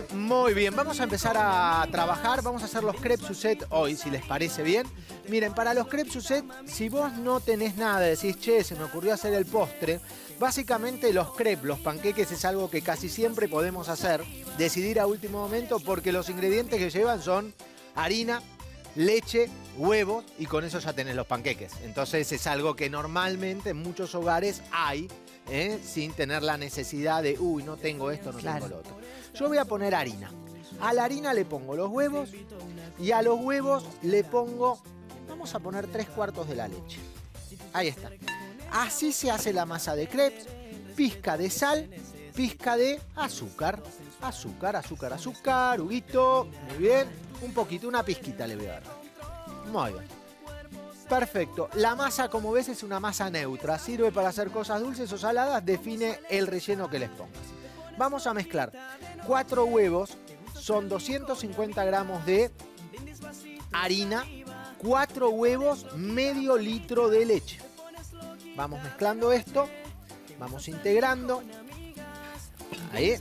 Sí, muy bien. Vamos a empezar a trabajar. Vamos a hacer los crepes Suzette hoy, si les parece bien. Miren, para los crepes Suzette, si vos no tenés nada, decís, che, se me ocurrió hacer el postre, básicamente los crepes, los panqueques es algo que casi siempre podemos hacer, decidir a último momento, porque los ingredientes que llevan son harina, leche, huevos, y con eso ya tenés los panqueques. Entonces es algo que normalmente en muchos hogares hay, sin tener la necesidad de, uy, no tengo esto, no tengo lo otro. Yo voy a poner harina. A la harina le pongo los huevos y a los huevos le pongo, vamos a poner 3/4 de la leche. Ahí está. Así se hace la masa de crepes. Pizca de sal, pizca de azúcar. Azúcar, azúcar, azúcar, Huguito. Muy bien. Un poquito, una pizquita le voy a dar. Muy bien. Perfecto. La masa, como ves, es una masa neutra. Sirve para hacer cosas dulces o saladas. Define el relleno que les pongas. Vamos a mezclar 4 huevos. Son 250 gramos de harina. 4 huevos, medio litro de leche. Vamos mezclando esto. Vamos integrando. Ahí.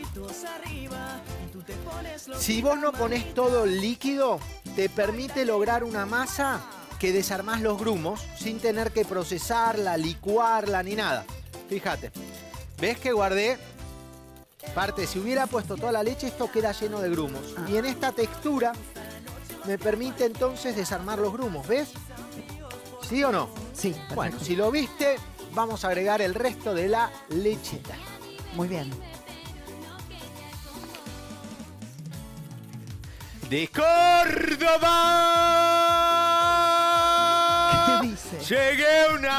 Si vos no ponés todo el líquido, te permite lograr una masa que desarmás los grumos sin tener que procesarla, licuarla ni nada. Fíjate. ¿Ves que guardé? Parte, si hubiera puesto toda la leche, esto queda lleno de grumos. Y en esta textura me permite entonces desarmar los grumos. ¿Ves? ¿Sí o no? Sí. Perfecto. Bueno, si lo viste, vamos a agregar el resto de la lechita. Muy bien. De Córdoba. ¿Qué dice? Llegué una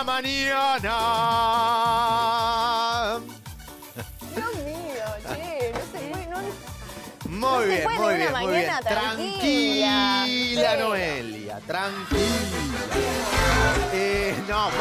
mañana. Dios mío, che, no se puede, Muy bien, puede muy una bien, muy bien. mañana Tranquila, tranquila. Noelia, tranquila. No,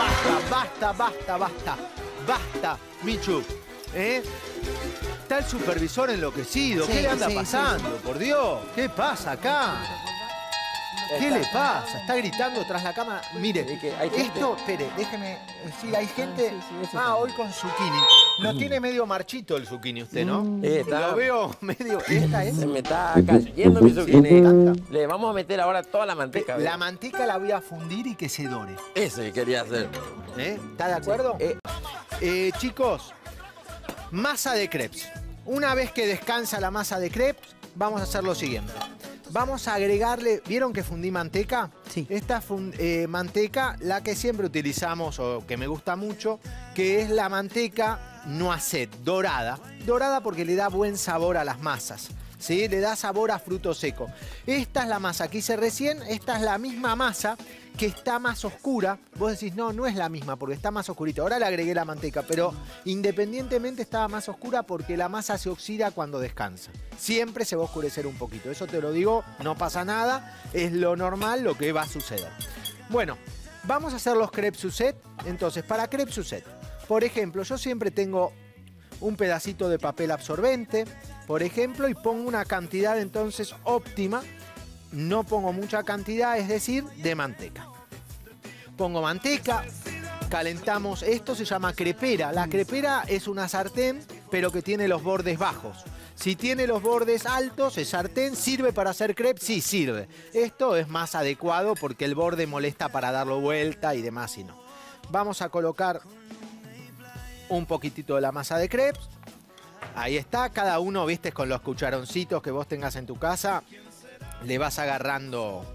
basta, Michu. Está el supervisor enloquecido. Sí, ¿Qué le anda sí, pasando? sí. Por Dios, ¿qué pasa acá? ¿Qué le pasa? Está gritando tras la cámara. Mire, esto, espere, déjeme. Sí, hay gente. Hoy con zucchini. Lo tiene medio marchito el zucchini usted, ¿no? Lo veo medio. ¿Esta es? Se me está cayendo mi zucchini. Le vamos a meter ahora toda la manteca. La manteca la voy a fundir y que se dore. Eso quería hacer. ¿Está de acuerdo? Chicos, masa de crepes. Una vez que descansa la masa de crepes, vamos a hacer lo siguiente. Vamos a agregarle, ¿vieron que fundí manteca? Sí. Esta manteca, la que siempre utilizamos o que me gusta mucho, que es la manteca noisette, dorada. Dorada porque le da buen sabor a las masas, ¿sí? Le da sabor a fruto seco. Esta es la masa que hice recién, esta es la misma masa que está más oscura. Vos decís, no, no es la misma porque está más oscurita. Ahora le agregué la manteca, pero independientemente estaba más oscura porque la masa se oxida cuando descansa. Siempre se va a oscurecer un poquito. Eso te lo digo, no pasa nada. Es lo normal, lo que va a suceder. Bueno, vamos a hacer los crepes Suzette. Entonces, para crepes Suzette, por ejemplo, yo siempre tengo un pedacito de papel absorbente, por ejemplo, y pongo una cantidad entonces óptima. No pongo mucha cantidad, es decir, de manteca. Pongo manteca, calentamos, esto se llama crepera. La crepera es una sartén, pero que tiene los bordes bajos. Si tiene los bordes altos, es sartén, ¿sirve para hacer crepes? Sí, sirve. Esto es más adecuado porque el borde molesta para darlo vuelta y demás, y no. Vamos a colocar un poquitito de la masa de crepes. Ahí está, cada uno, viste, con los cucharoncitos que vos tengas en tu casa, le vas agarrando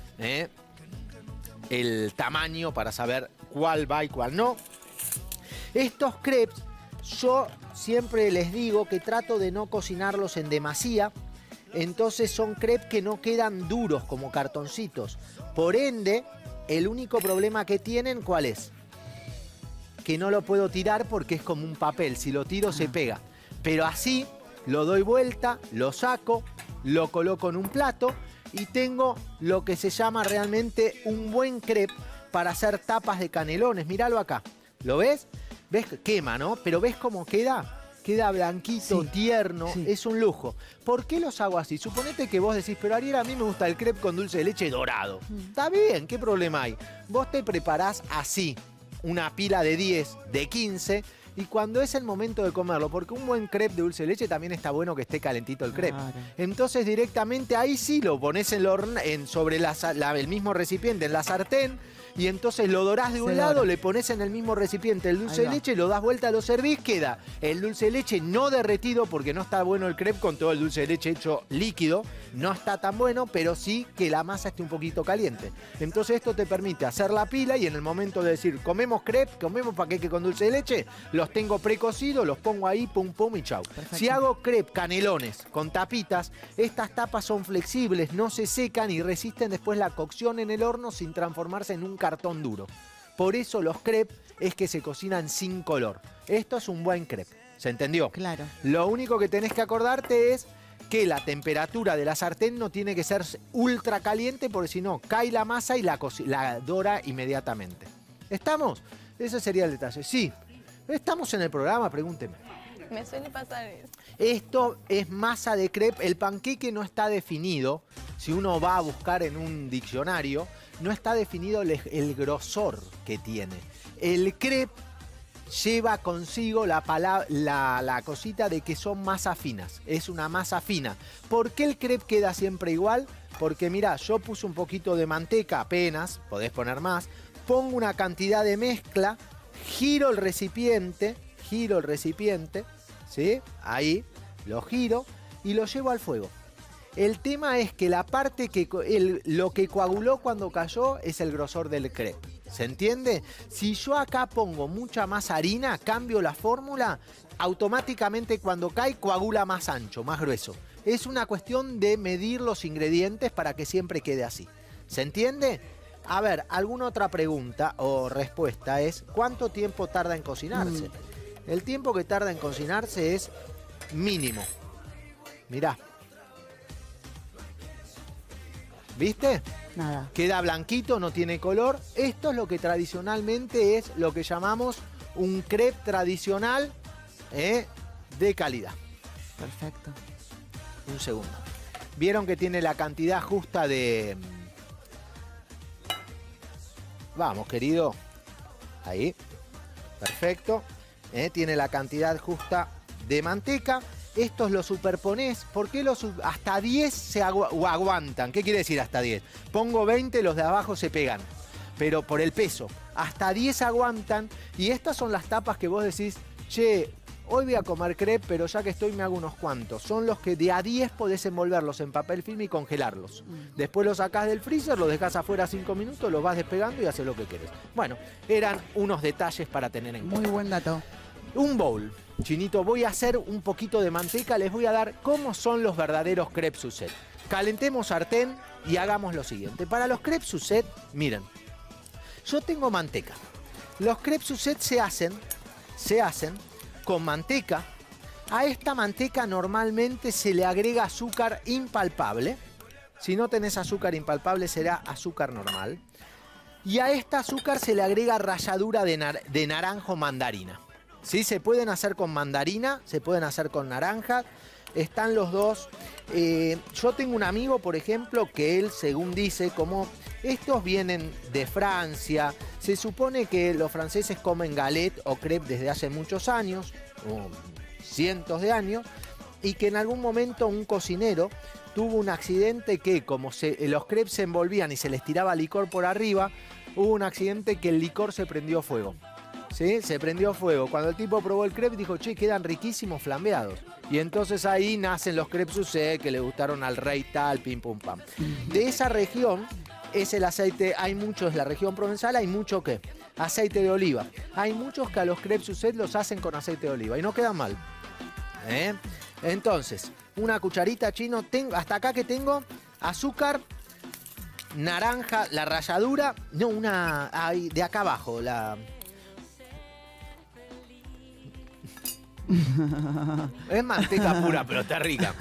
el tamaño para saber cuál va y cuál no. Estos crepes, yo siempre les digo que trato de no cocinarlos en demasía. Entonces son crepes que no quedan duros como cartoncitos. Por ende, el único problema que tienen, ¿cuál es? Que no lo puedo tirar porque es como un papel. Si lo tiro se pega. Pero así lo doy vuelta, lo saco, lo coloco en un plato y tengo lo que se llama realmente un buen crepe para hacer tapas de canelones. Míralo acá. ¿Lo ves? ¿Ves? Quema, ¿no? Pero ¿ves cómo queda? Queda blanquito, sí, tierno, sí. Es un lujo. ¿Por qué los hago así? Suponete que vos decís, pero Ariel, a mí me gusta el crepe con dulce de leche dorado. Está bien, ¿qué problema hay? Vos te preparás así, una pila de 10, de 15, y cuando es el momento de comerlo, porque un buen crepe de dulce de leche también está bueno que esté calentito el crepe. Claro. Entonces directamente ahí sí lo pones en sobre el mismo recipiente, en la sartén, y entonces lo dorás de un Se lado, dora. le pones en el mismo recipiente el dulce Ahí de va. leche, lo das vuelta, lo servís, queda el dulce de leche no derretido, porque no está bueno el crepe con todo el dulce de leche hecho líquido, no está tan bueno, pero sí que la masa esté un poquito caliente. Entonces esto te permite hacer la pila y en el momento de decir, comemos crepe, comemos paquete con dulce de leche, los tengo precocidos, los pongo ahí, pum pum y chau. Perfecto. Si hago crepe canelones con tapitas, estas tapas son flexibles, no se secan y resisten después la cocción en el horno sin transformarse en un cartón duro. Por eso los crepes es que se cocinan sin color. Esto es un buen crepe, ¿se entendió? Claro. Lo único que tenés que acordarte es que la temperatura de la sartén no tiene que ser ultra caliente porque si no cae la masa y la dora inmediatamente. ¿Estamos? Ese sería el detalle. Sí, estamos en el programa, pregúnteme. Me suele pasar eso. Esto es masa de crepe. El panqueque no está definido. Si uno va a buscar en un diccionario, no está definido el grosor que tiene. El crepe lleva consigo la cosita de que son masas finas. Es una masa fina. ¿Por qué el crepe queda siempre igual? Porque mirá, yo puse un poquito de manteca apenas, podés poner más, pongo una cantidad de mezcla, giro el recipiente, ¿sí? Ahí, lo giro y lo llevo al fuego. El tema es que la parte que lo que coaguló cuando cayó es el grosor del crepe. ¿Se entiende? Si yo acá pongo mucha más harina, cambio la fórmula, automáticamente cuando cae coagula más ancho, más grueso. Es una cuestión de medir los ingredientes para que siempre quede así. ¿Se entiende? A ver, ¿alguna otra pregunta o respuesta es ¿cuánto tiempo tarda en cocinarse? El tiempo que tarda en cocinarse es mínimo. Mirá. ¿Viste? Nada. Queda blanquito, no tiene color. Esto es lo que tradicionalmente es lo que llamamos un crepe tradicional de calidad. Perfecto. Un segundo. Vieron que tiene la cantidad justa de... Vamos, querido. Ahí. Perfecto. Tiene la cantidad justa de manteca. Estos los superponés. ¿Por qué hasta 10 se aguantan? ¿Qué quiere decir hasta 10? Pongo 20, los de abajo se pegan. Pero por el peso. Hasta 10 aguantan. Y estas son las tapas que vos decís, che, hoy voy a comer crepe, pero ya que estoy me hago unos cuantos. Son los que de a 10 podés envolverlos en papel film y congelarlos. Después los sacás del freezer, los dejás afuera 5 minutos, los vas despegando y haces lo que querés. Bueno, eran unos detalles para tener en cuenta. Muy buen dato. Un bowl. Chinito, voy a hacer un poquito de manteca, les voy a dar cómo son los verdaderos crepes Suzette. Calentemos sartén y hagamos lo siguiente. Para los crepes Suzette, miren, yo tengo manteca. Los crepes Suzette se hacen con manteca. A esta manteca normalmente se le agrega azúcar impalpable. Si no tenés azúcar impalpable será azúcar normal. Y a esta azúcar se le agrega ralladura de naranja o mandarina. ¿Sí? Se pueden hacer con mandarina, se pueden hacer con naranja. Están los dos. Yo tengo un amigo, por ejemplo, que él, según dice, como estos vienen de Francia, se supone que los franceses comen galette o crepe desde hace muchos años, o cientos de años, y que en algún momento un cocinero tuvo un accidente que, como los crepes se envolvían y se les tiraba licor por arriba, hubo un accidente que el licor se prendió fuego. ¿Sí? Se prendió fuego. Cuando el tipo probó el crepe dijo, che, quedan riquísimos flambeados. Y entonces ahí nacen los crepes Suzette que le gustaron al rey tal, pim pum pam. De esa región es el aceite, hay muchos en la región provenzal, hay mucho que aceite de oliva. Hay muchos que a los crepes Suzette los hacen con aceite de oliva y no quedan mal. Entonces, una cucharita chino, hasta acá que tengo azúcar, naranja, la ralladura, no, de acá abajo, es manteca pura, pero está rica.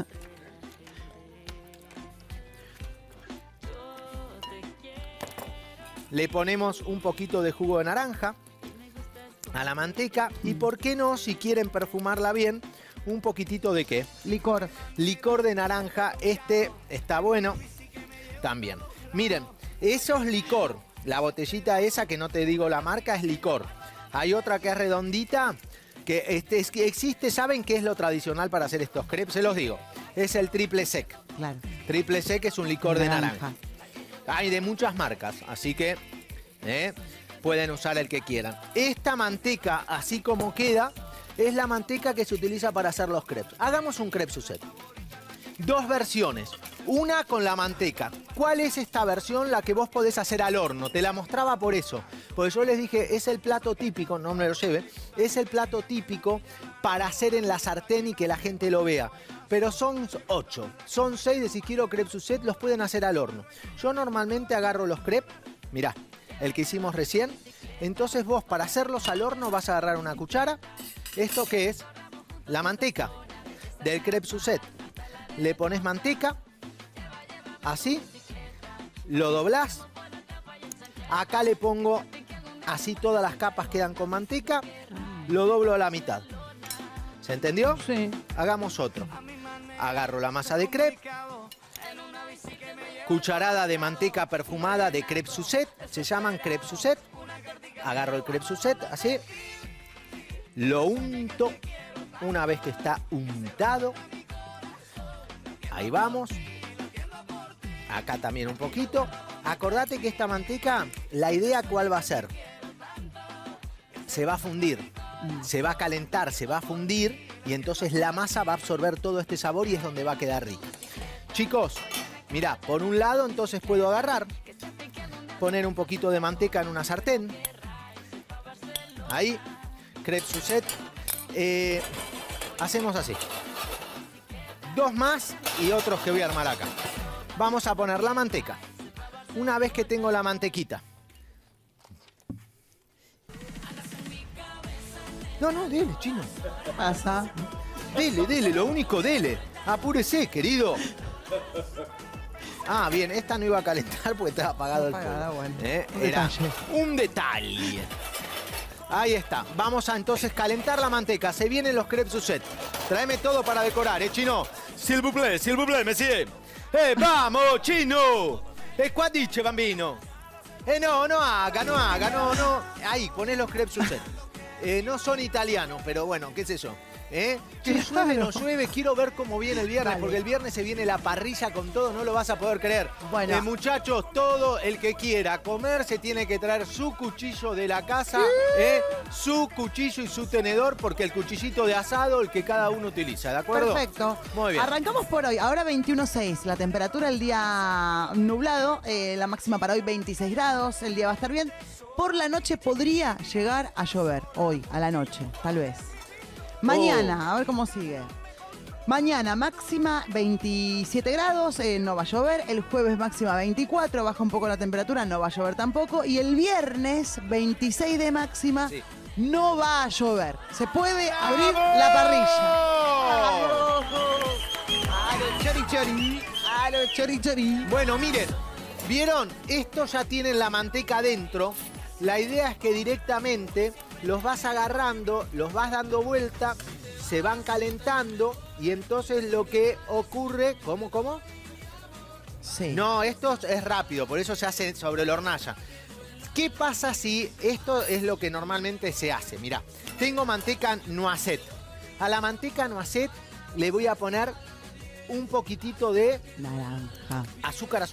Le ponemos un poquito de jugo de naranja a la manteca y, ¿por qué no, si quieren perfumarla bien, un poquitito de qué? Licor. Licor de naranja. Este está bueno también. Miren, eso es licor. La botellita esa, que no te digo la marca, es licor. Hay otra que es redondita, que existe, ¿saben qué es lo tradicional para hacer estos crepes? Se los digo. Es el triple sec. Claro. Triple sec es un licor de naranja. Hay de muchas marcas, así que pueden usar el que quieran. Esta manteca, así como queda, es la manteca que se utiliza para hacer los crepes. Hagamos un crepe Suzette. Dos versiones. Una con la manteca. ¿Cuál es esta versión? La que vos podés hacer al horno. Te la mostraba por eso. Porque yo les dije, es el plato típico, no me lo lleve, es el plato típico para hacer en la sartén y que la gente lo vea. Pero son 8, son 6, de si quiero crepe Suzette, los pueden hacer al horno. Yo normalmente agarro los crepes, mirá, el que hicimos recién. Entonces vos, para hacerlos al horno, vas a agarrar una cuchara. ¿Esto qué es? La manteca del crepe Suzette. Le pones manteca, así, lo doblás. Acá le pongo, así todas las capas quedan con manteca, lo doblo a la mitad. ¿Se entendió? Sí. Hagamos otro. Agarro la masa de crepe, cucharada de manteca perfumada de crepe Suzette, se llaman crepe Suzette. Agarro el crepe Suzette, así, lo unto. Una vez que está untado, ahí vamos. Acá también un poquito. Acordate que esta manteca, la idea cuál va a ser. Se va a fundir, se va a calentar, se va a fundir y entonces la masa va a absorber todo este sabor y es donde va a quedar rica. Chicos, mirá, por un lado entonces puedo agarrar, poner un poquito de manteca en una sartén. Ahí, crepe Suzette. Hacemos así. Dos más y otros que voy a armar acá. Vamos a poner la manteca. Una vez que tengo la mantequita. No, dele, chino. ¿Qué pasa? Dele, lo único, dele. Apúrese, querido. Ah, bien, esta no iba a calentar porque estaba apagado el fuego. Bueno. Era un detalle. Ahí está. Vamos a entonces calentar la manteca. Se vienen los crepes Suzette. Tráeme todo para decorar, chino. S'il vous plaît, monsieur. Vamos, chino. Qua dice, bambino. No haga, no. Ahí, poné los crepes Suzette. No son italianos, pero bueno, qué sé yo. Che, llueve, no llueve, quiero ver cómo viene el viernes, porque el viernes se viene la parrilla con todo, no lo vas a poder creer. Bueno. Muchachos, todo el que quiera comer se tiene que traer su cuchillo de la casa, su cuchillo y su tenedor, porque el cuchillito de asado, el que cada uno utiliza, ¿de acuerdo? Perfecto. Muy bien. Arrancamos por hoy. Ahora 21.6. La temperatura el día nublado. La máxima para hoy 26 grados. El día va a estar bien. Por la noche podría llegar a llover. Hoy, a la noche, tal vez. Mañana, a ver cómo sigue. Mañana máxima 27 grados, no va a llover. El jueves máxima 24, baja un poco la temperatura, no va a llover tampoco. Y el viernes 26 de máxima, sí, no va a llover. Se puede abrir la parrilla. Bueno, miren, ¿vieron? Esto ya tienen la manteca adentro. La idea es que directamente los vas agarrando, los vas dando vuelta, se van calentando y entonces lo que ocurre... ¿Cómo? Sí. No, esto es rápido, por eso se hace sobre la hornalla. ¿Qué pasa si esto es lo que normalmente se hace? Mirá, tengo manteca noisette. A la manteca noisette le voy a poner un poquitito de... naranja. Azúcar.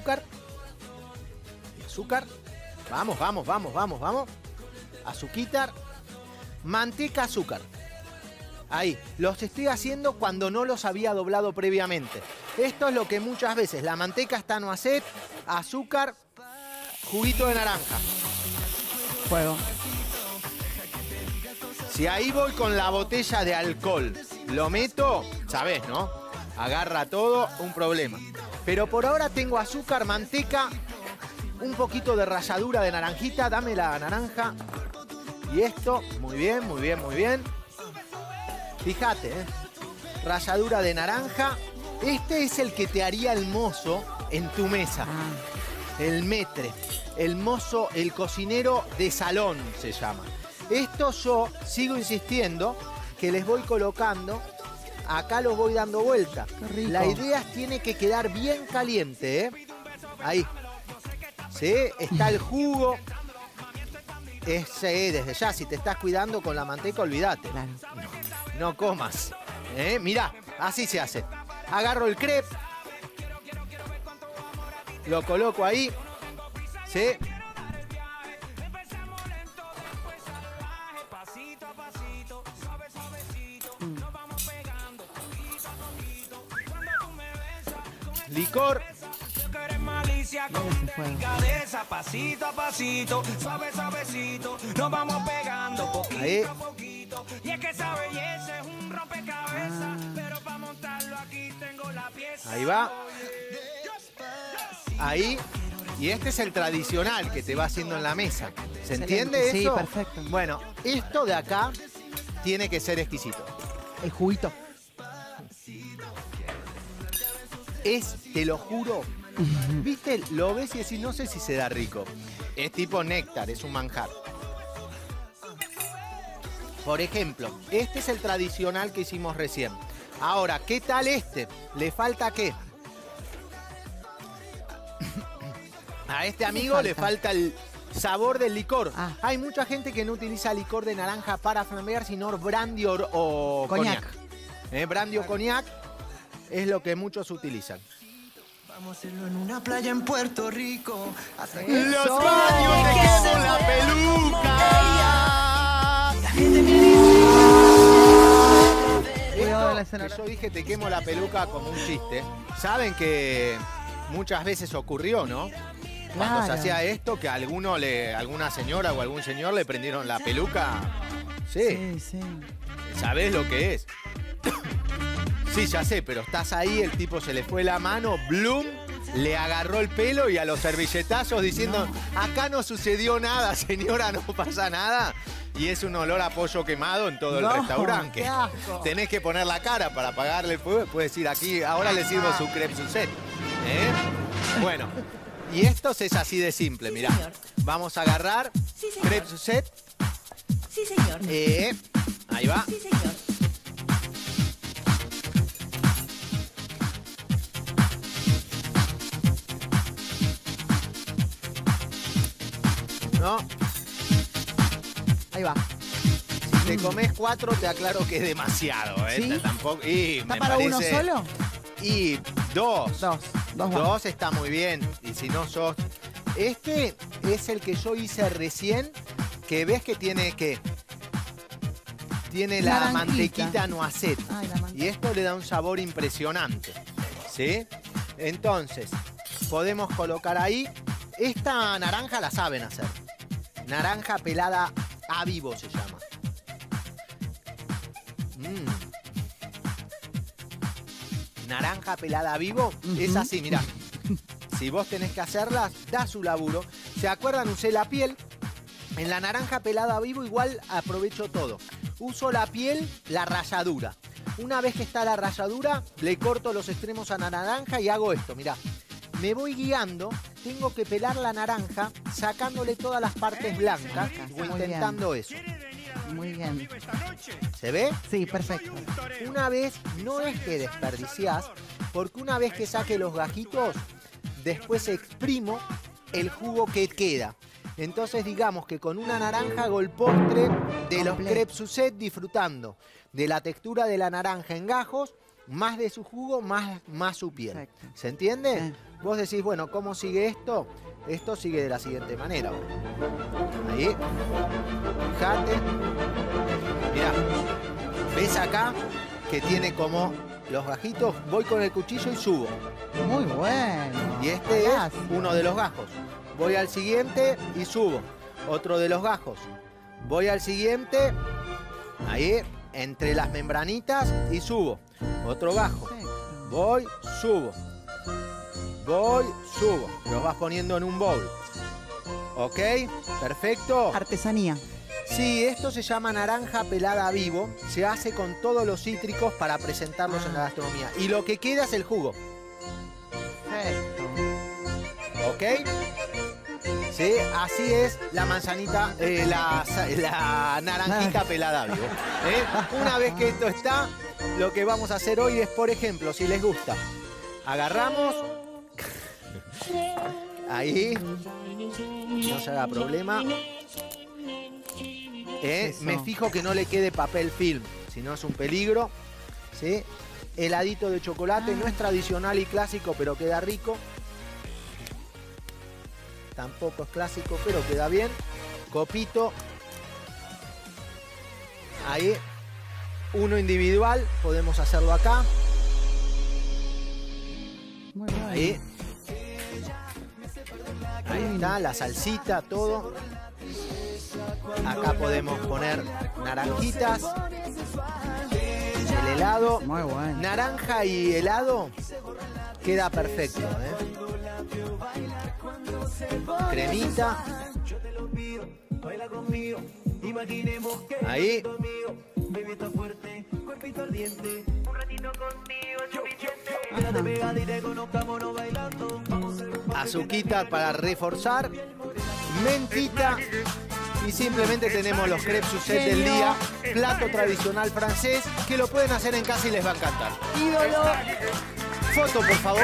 Vamos. Azuquitar. Manteca, azúcar. Ahí. Los estoy haciendo cuando no los había doblado previamente. Esto es lo que muchas veces. La manteca está noisette, azúcar, juguito de naranja. Fuego. Si ahí voy con la botella de alcohol, lo meto, sabés, ¿no? Agarra todo, un problema. Pero por ahora tengo azúcar, manteca, un poquito de ralladura de naranjita. Dame la naranja. Y esto, muy bien. Fíjate, ralladura de naranja. Este es el que te haría el mozo en tu mesa. El maître, el mozo, el cocinero de salón se llama. Esto yo sigo insistiendo que les voy colocando. Acá los voy dando vuelta. Qué rico. La idea tiene que quedar bien caliente, Ahí. ¿Sí? Está el jugo. desde ya, si te estás cuidando con la manteca, olvídate. Claro. No comas. Mirá, así se hace. Agarro el crepe. Lo coloco ahí. ¿Sí? Licor. Pasito a pasito, suave, suavecito, nos vamos pegando poquito Ahí. a poquito. Y es que esa belleza es un rompecabezas, pero para montarlo aquí tengo la pieza. Ahí va. Ahí. Y este es el tradicional que te va haciendo en la mesa. ¿Se entiende Sí, eso? perfecto. Bueno, esto de acá tiene que ser exquisito. El juguito. Te lo juro, ¿viste? Lo ves y decís, no sé si se da rico. Es tipo néctar, es un manjar. Por ejemplo, este es el tradicional que hicimos recién. Ahora, ¿qué tal este? ¿Le falta qué? A este amigo le falta el sabor del licor. Ah. Hay mucha gente que no utiliza licor de naranja para flambear, sino brandy o Coñac. Brandy o coñac es lo que muchos utilizan. Vamos a hacerlo en una playa en Puerto Rico. Hasta que ¡Los baños te quemo la peluca! Cuidado de la Esto, que escena. yo dije te quemo la peluca como un chiste. Saben que muchas veces ocurrió, ¿no? Cuando se Claro. hacía esto, que a alguna señora o algún señor le prendieron la peluca. Sí, Sí, sí. ¿sabés lo que es? Sí, ya sé, pero estás ahí, el tipo se le fue la mano, Bloom le agarró el pelo y a los servilletazos diciendo, acá no sucedió nada, señora, no pasa nada. Y es un olor a pollo quemado en todo No, el restaurante. qué asco. Tenés que poner la cara para apagarle el fuego. Puedes decir aquí, ahora le sirvo su crepe Suzette. Bueno, y esto es así de simple, mirá. señor. Vamos a agarrar Sí, señor. crepe Suzette. Sí, señor. Ahí va. Sí, señor. ¿No? Ahí va. Si te comes 4, te aclaro que es demasiado, ¿eh? ¿Sí? Tampoco, y ¿Está me para uno parece- solo? Y 2. Dos. Dos más. 2 está muy bien. Y si no sos... Este es el que yo hice recién, que ves que tiene que... Tiene la Naranjita. mantequita noisette. Ay, la manteca. Y esto le da un sabor impresionante. ¿Sí? Entonces, podemos colocar ahí... Esta naranja la saben hacer. Naranja pelada a vivo se llama. Naranja pelada a vivo es así, mirá. Si vos tenés que hacerlas, da su laburo. ¿Se acuerdan? Usé la piel. En la naranja pelada a vivo igual aprovecho todo. Uso la piel, la ralladura. Una vez que está la ralladura, le corto los extremos a la naranja y hago esto, mirá. Me voy guiando, tengo que pelar la naranja, sacándole todas las partes blancas o Muy intentando eso. Muy bien. ¿Se ve? Sí, perfecto. Una vez, no es que desperdiciás, porque una vez que saque los gajitos, después exprimo el jugo que queda. Entonces digamos que con una naranja hago el postre de los Completo. crepes Suzette disfrutando de la textura de la naranja en gajos, más de su jugo, más su piel. Exacto. ¿Se entiende? Sí. Vos decís, bueno, ¿cómo sigue esto? Esto sigue de la siguiente manera. Ahí. Fíjate. Mirá. ¿Ves acá que tiene como los gajitos? Voy con el cuchillo y subo. Muy bueno. Y este es Gracias. uno de los gajos. Voy al siguiente y subo. Otro de los gajos. Voy al siguiente. Ahí, entre las membranitas y subo. Otro gajo. Perfecto. Voy, subo. Voy, subo. Los vas poniendo en un bowl. ¿Ok? Perfecto. Artesanía. Sí, esto se llama naranja pelada a vivo. Se hace con todos los cítricos para presentarlos en la gastronomía. Y lo que queda es el jugo. Perfecto. ¿Ok? Sí, así es la manzanita, la naranjita pelada a vivo. Una vez que esto está, lo que vamos a hacer hoy es, por ejemplo, si les gusta, agarramos, ahí, no se haga problema, Eso. Me fijo que no le quede papel film, si no es un peligro. ¿Sí? Heladito de chocolate, no es tradicional y clásico, pero queda rico. Tampoco es clásico, pero queda bien. Copito. Ahí. Uno individual, podemos hacerlo acá. Muy bien. Ahí. Ahí está, la salsita, todo. Acá podemos poner naranjitas. El helado. Muy bueno. Naranja y helado queda perfecto, Cremita. Ahí. Azuquita para reforzar. Mentita. Y simplemente tenemos los crepes Suzette del día, plato tradicional francés, que lo pueden hacer en casa y les va a encantar. Ídolo. Foto, por favor.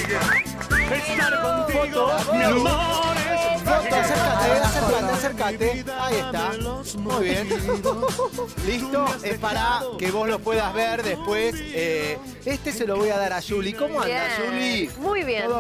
Foto. Foto, acércate. Ahí está. Muy bien. Listo. Es para que vos lo puedas ver después. Este se lo voy a dar a Juli. ¿Cómo anda, Bien. Juli? Muy bien.